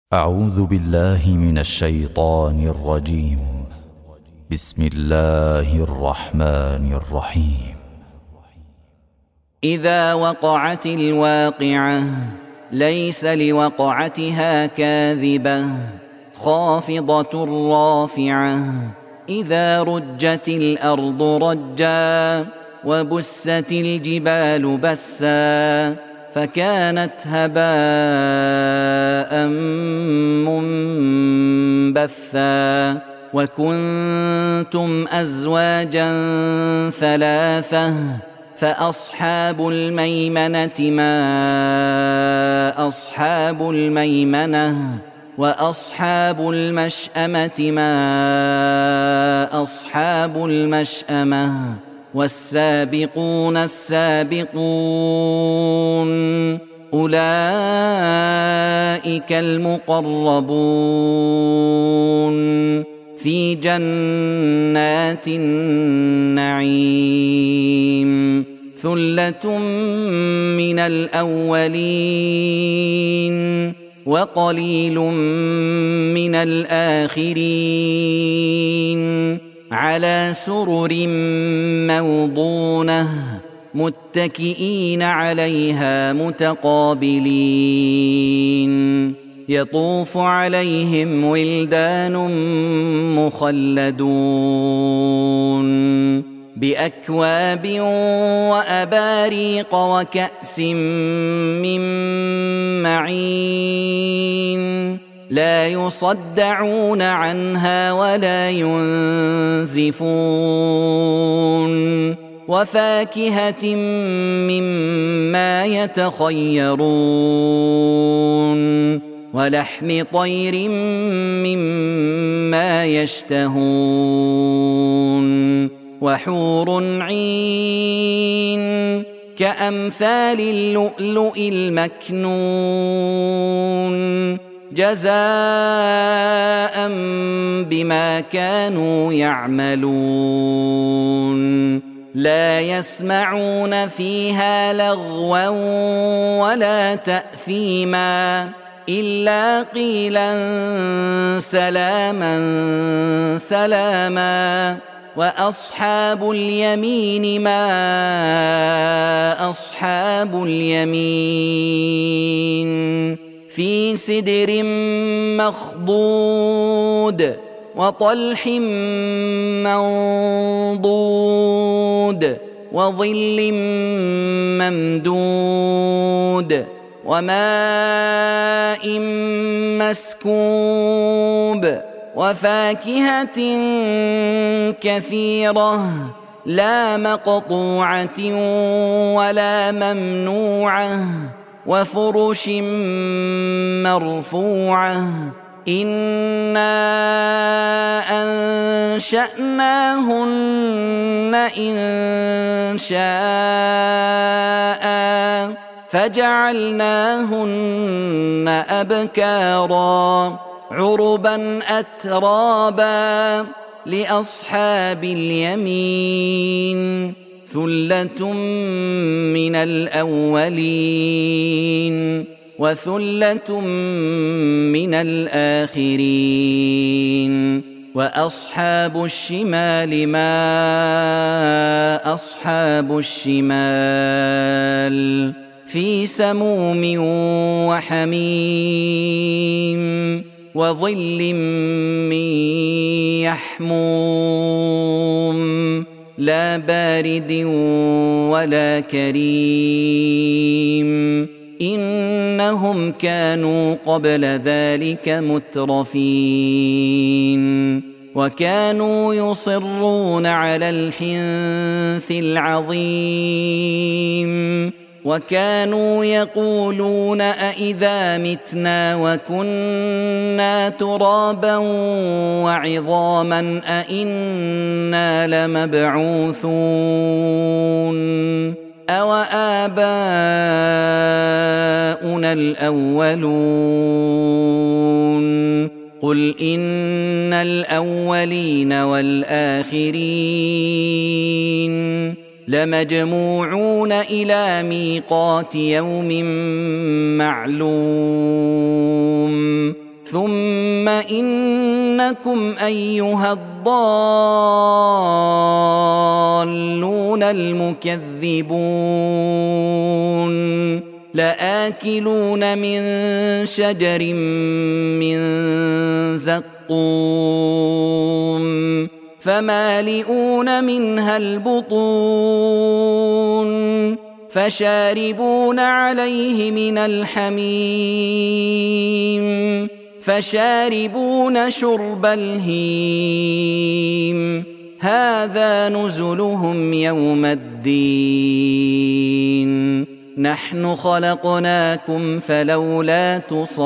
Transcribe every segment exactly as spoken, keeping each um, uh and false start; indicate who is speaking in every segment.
Speaker 1: أعوذ بالله من الشيطان الرجيم. بسم الله الرحمن الرحيم.
Speaker 2: إذا وقعت الواقعة ليس لوقعتها كاذبة خافضة رافعة إذا رجت الأرض رجا وبست الجبال بسا فكانت هباء منبثا وكنتم أزواجا ثلاثة فأصحاب الميمنة ما أصحاب الميمنة وأصحاب المشأمة ما أصحاب المشأمة والسابقون السابقون أولئك المقربون في جنات النعيم ثلة من الأولين وقليل من الآخرين على سرر موضونة متكئين عليها متقابلين يطوف عليهم ولدان مخلدون بأكواب وأباريق وكأس من معين لا يصدعون عنها ولا ينزفون وفاكهة مما يتخيرون ولحم طير مما يشتهون وحور عين كأمثال اللؤلؤ المكنون جزاء بما كانوا يعملون لا يسمعون فيها لغوا ولا تأثيما إلا قيلا سلاما سلاما وأصحاب اليمين ما أصحاب اليمين في سدر مخضود وطلح منضود وظل ممدود وماء مسكوب وفاكهة كثيرة لا مقطوعة ولا ممنوعة وفرش مرفوعة إنا أنشأناهن إن شاء فجعلناهن أبكارا عربا أترابا لأصحاب اليمين ثلة من الأولين وثلة من الآخرين وأصحاب الشمال ما أصحاب الشمال في سموم وحميم وظل من يحموم لا بارد ولا كريم إنهم كانوا قبل ذلك مترفين وكانوا يصرون على الحنث العظيم وكانوا يقولون أإذا متنا وكنا ترابا وعظاما أإنا لمبعوثون أوآباؤنا الأولون قل إن الأولين والآخرين لمجموعون إلى ميقات يوم معلوم ثم إنكم أيها الضالون المكذبون لآكلون من شجر من زقوم فمالئون منها البطون فشاربون عليه من الحميم فشاربون شرب الهيم هذا نزلهم يوم الدين نحن خلقناكم فلولا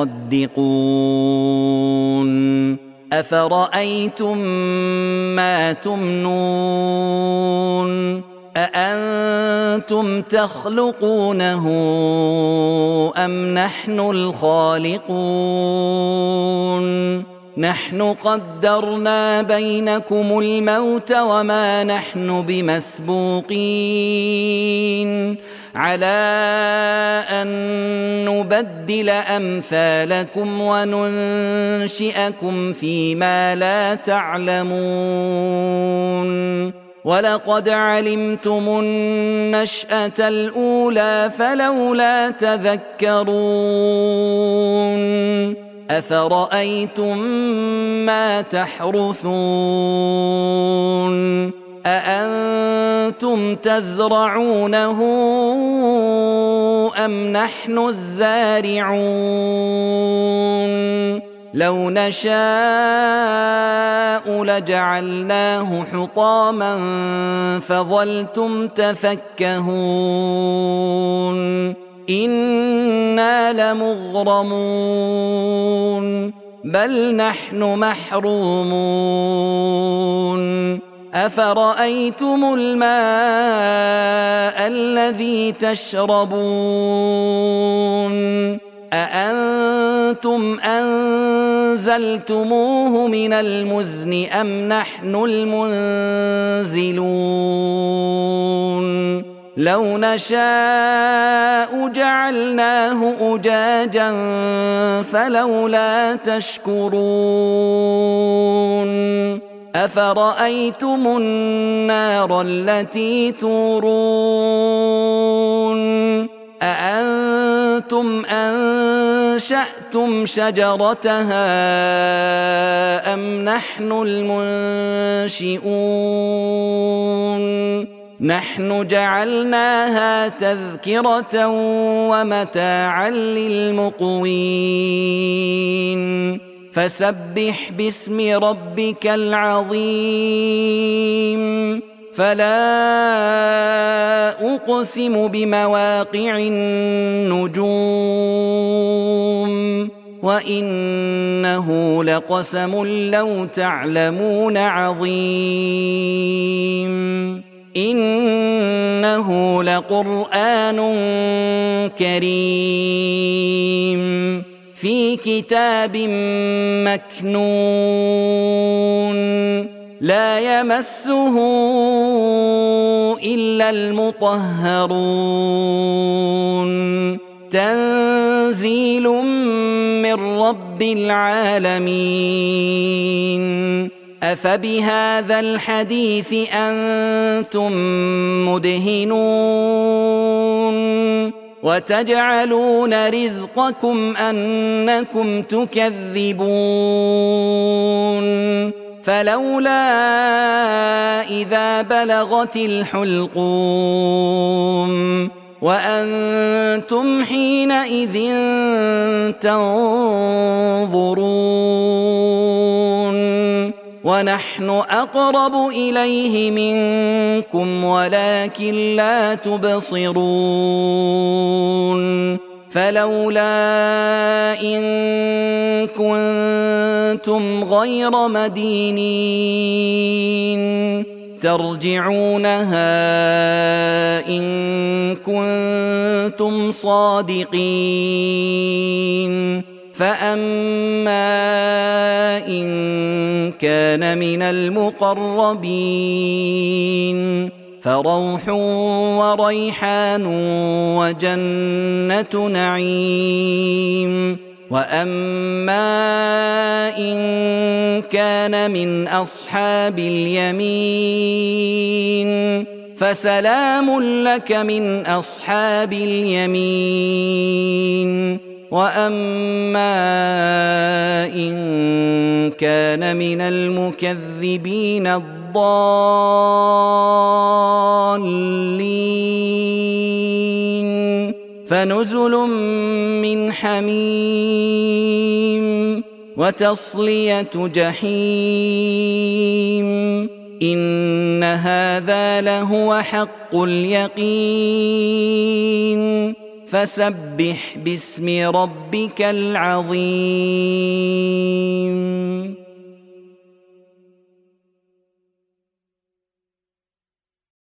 Speaker 2: تصدقون أفرأيتم ما تمنون أأنتم تخلقونه أم نحن الخالقون نحن قدرنا بينكم الموت وما نحن بمسبوقين على أن نبدل أمثالكم وننشئكم فيما لا تعلمون ولقد علمتم النشأة الأولى فلولا تذكرون أفرأيتم ما تحرثون أأنتم تزرعونه أم نحن الزارعون لو نشاء لجعلناه حطاما فظلتم تفكهون إنا لمغرمون بل نحن محرومون أفرأيتم الماء الذي تشربون أأنتم أنزلتموه من المزن أم نحن المنزلون لو نشاء جعلناه أجاجا فلولا تشكرون أفرأيتم النار التي تورون أأنتم أنشأتم شجرتها أم نحن المنشئون نحن جعلناها تذكرة ومتاعا للمقوين فسبح باسم ربك العظيم فلا أقسم بمواقع النجوم وإنه لقسم لو تعلمون عظيم إنه لقرآن كريم في كتاب مكنون لا يمسه إلا المطهرون تنزيل من رب العالمين أفبهذا الحديث أنتم مدهنون وتجعلون رزقكم أنكم تكذبون فلولا إذا بلغت الحلقوم وأنتم حينئذ تنظرون ونحن أقرب إليه منكم ولكن لا تبصرون فلولا إن كنتم غير مدينين ترجعونها إن كنتم صادقين فأما إن كان من المقربين فروح وريحان وجنة نعيم وأما إن كان من أصحاب اليمين فسلام لك من أصحاب اليمين وأما إن كان من المكذبين الضالين فنزل من حميم وتصلية جحيم إن هذا لهو حق اليقين فسبح باسم ربك العظيم.